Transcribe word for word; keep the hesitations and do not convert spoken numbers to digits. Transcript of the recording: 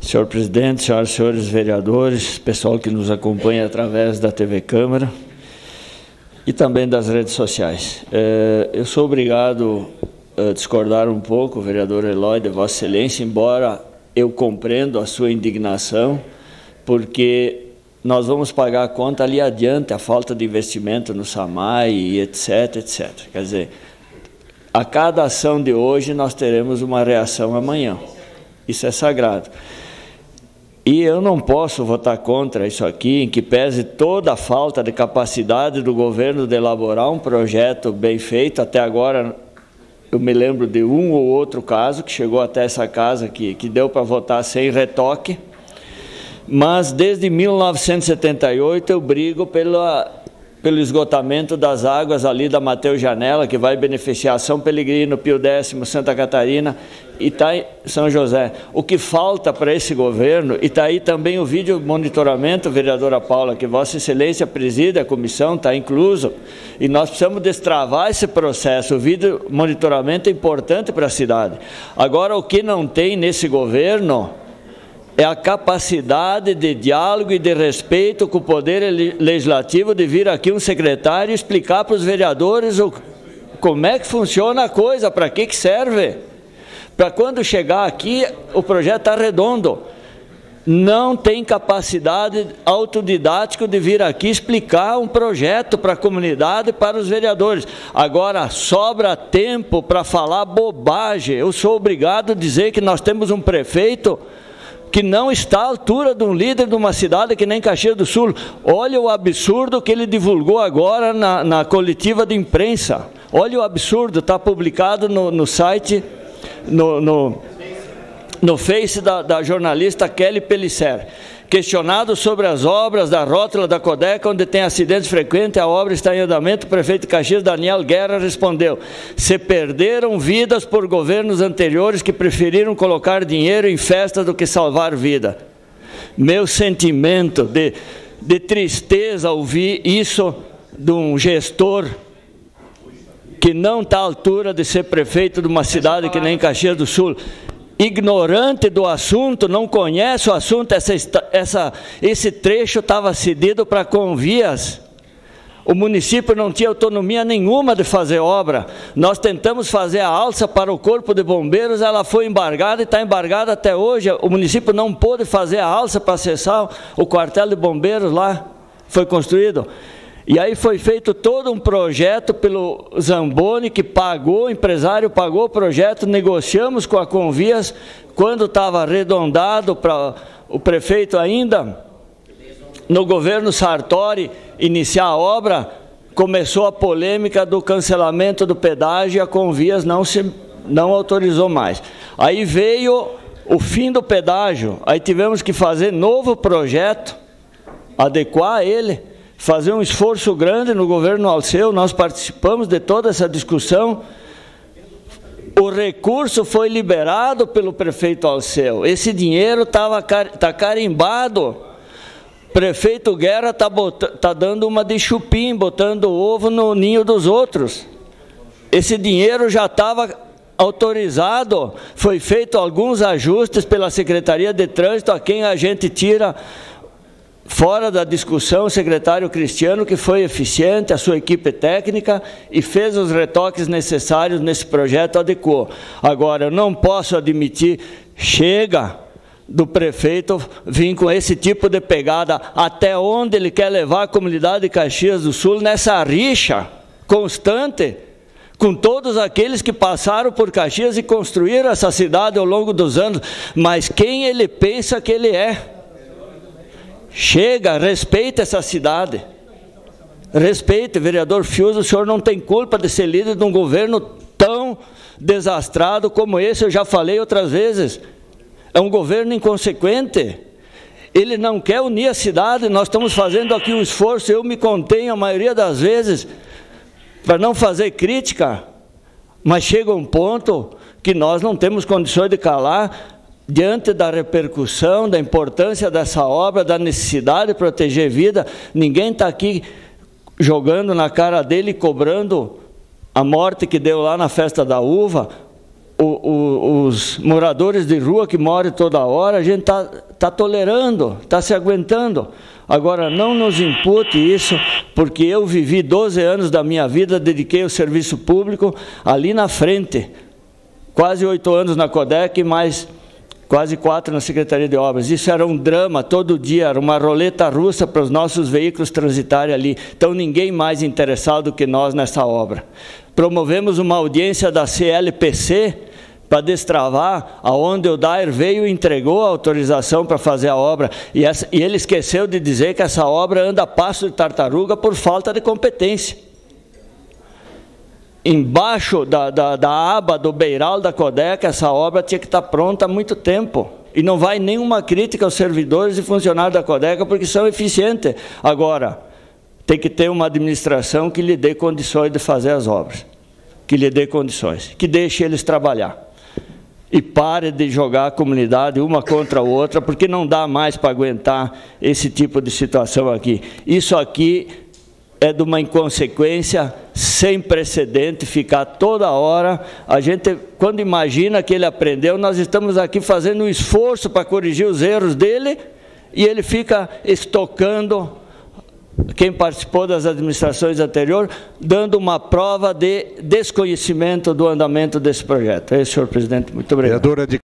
Senhor presidente, senhoras e senhores vereadores, pessoal que nos acompanha através da T V Câmara e também das redes sociais. É, eu sou obrigado a discordar um pouco, vereador Eloy, de Vossa Excelência, embora eu compreendo a sua indignação, porque nós vamos pagar a conta ali adiante, a falta de investimento no SAMAI e etc, etcétera. Quer dizer, a cada ação de hoje nós teremos uma reação amanhã. Isso é sagrado. E eu não posso votar contra isso aqui, em que pese toda a falta de capacidade do governo de elaborar um projeto bem feito. Até agora, eu me lembro de um ou outro caso que chegou até essa casa que, que deu para votar sem retoque. Mas, desde mil novecentos e setenta e oito, eu brigo pela, pelo esgotamento das águas ali da Mateus Janela, que vai beneficiar São Pelegrino, Pio Décimo, Santa Catarina e Ita... São José. O que falta para esse governo, e está aí também o vídeo monitoramento, vereadora Paula, que Vossa Excelência preside a comissão, está incluso, e nós precisamos destravar esse processo. O vídeo monitoramento é importante para a cidade. Agora, o que não tem nesse governo é a capacidade de diálogo e de respeito com o Poder Legislativo, de vir aqui um secretário e explicar para os vereadores o, como é que funciona a coisa, para que, que serve. Para quando chegar aqui, o projeto está redondo. Não tem capacidade autodidática de vir aqui explicar um projeto para a comunidade e para os vereadores. Agora, sobra tempo para falar bobagem. Eu sou obrigado a dizer que nós temos um prefeito que não está à altura de um líder de uma cidade que nem Caxias do Sul. Olha o absurdo que ele divulgou agora na, na coletiva de imprensa. Olha o absurdo, está publicado no, no site, no, no, no Face da, da jornalista Kelly Pellicer. Questionado sobre as obras da rótula da Codeca, onde tem acidentes frequentes, a obra está em andamento, o prefeito de Caxias, Daniel Guerra, respondeu: se perderam vidas por governos anteriores que preferiram colocar dinheiro em festa do que salvar vida. Meu sentimento de, de tristeza ouvir isso de um gestor que não está à altura de ser prefeito de uma cidade que nem Caxias do Sul. Ignorante do assunto, não conhece o assunto. Essa, essa, esse trecho estava cedido para Convias. O município não tinha autonomia nenhuma de fazer obra. Nós tentamos fazer a alça para o Corpo de Bombeiros, ela foi embargada e está embargada até hoje. O município não pôde fazer a alça para acessar o quartel de bombeiros lá, foi construído. E aí foi feito todo um projeto pelo Zamboni, que pagou, o empresário pagou o projeto, negociamos com a Convias, quando estava arredondado para o prefeito ainda, no governo Sartori, iniciar a obra, começou a polêmica do cancelamento do pedágio e a Convias não, se, não autorizou mais. Aí veio o fim do pedágio, aí tivemos que fazer novo projeto, adequar ele, fazer um esforço grande no governo Alceu. Nós participamos de toda essa discussão. O recurso foi liberado pelo prefeito Alceu. Esse dinheiro estava tá carimbado. O prefeito Guerra está tá dando uma de chupim, botando ovo no ninho dos outros. Esse dinheiro já estava autorizado. Foi feito alguns ajustes pela Secretaria de Trânsito, a quem a gente tira fora da discussão o secretário Cristiano, que foi eficiente, a sua equipe técnica, e fez os retoques necessários nesse projeto, adequou. Agora, eu não posso admitir, chega do prefeito vir com esse tipo de pegada, até onde ele quer levar a comunidade de Caxias do Sul, nessa rixa constante com todos aqueles que passaram por Caxias e construíram essa cidade ao longo dos anos. Mas quem ele pensa que ele é? Chega, respeita essa cidade. Respeite, vereador Fiuza, o senhor não tem culpa de ser líder de um governo tão desastrado como esse. Eu já falei outras vezes. É um governo inconsequente. Ele não quer unir a cidade. Nós estamos fazendo aqui um esforço, eu me contenho a maioria das vezes para não fazer crítica, mas chega um ponto que nós não temos condições de calar. Diante da repercussão, da importância dessa obra, da necessidade de proteger vida, ninguém está aqui jogando na cara dele, cobrando a morte que deu lá na festa da uva. o, o, os moradores de rua que moram toda hora, a gente está tá tolerando, está se aguentando. Agora, não nos impute isso, porque eu vivi doze anos da minha vida, dediquei ao serviço público ali na frente, quase oito anos na Codec, mais quase quatro na Secretaria de Obras. Isso era um drama todo dia, era uma roleta russa para os nossos veículos transitarem ali. Então, ninguém mais interessado do que nós nessa obra. Promovemos uma audiência da C L P C para destravar, aonde o Dair veio e entregou a autorização para fazer a obra. E, essa, e ele esqueceu de dizer que essa obra anda a passo de tartaruga por falta de competência. Embaixo da, da, da aba do beiral da Codec, essa obra tinha que estar pronta há muito tempo. E não vai nenhuma crítica aos servidores e funcionários da Codec, porque são eficientes. Agora, tem que ter uma administração que lhe dê condições de fazer as obras. Que lhe dê condições. Que deixe eles trabalhar. E pare de jogar a comunidade uma contra a outra, porque não dá mais para aguentar esse tipo de situação aqui. Isso aqui é de uma inconsequência sem precedente, ficar toda hora. A gente, quando imagina que ele aprendeu, nós estamos aqui fazendo um esforço para corrigir os erros dele, e ele fica estocando quem participou das administrações anteriores, dando uma prova de desconhecimento do andamento desse projeto. É isso, senhor presidente. Muito obrigado.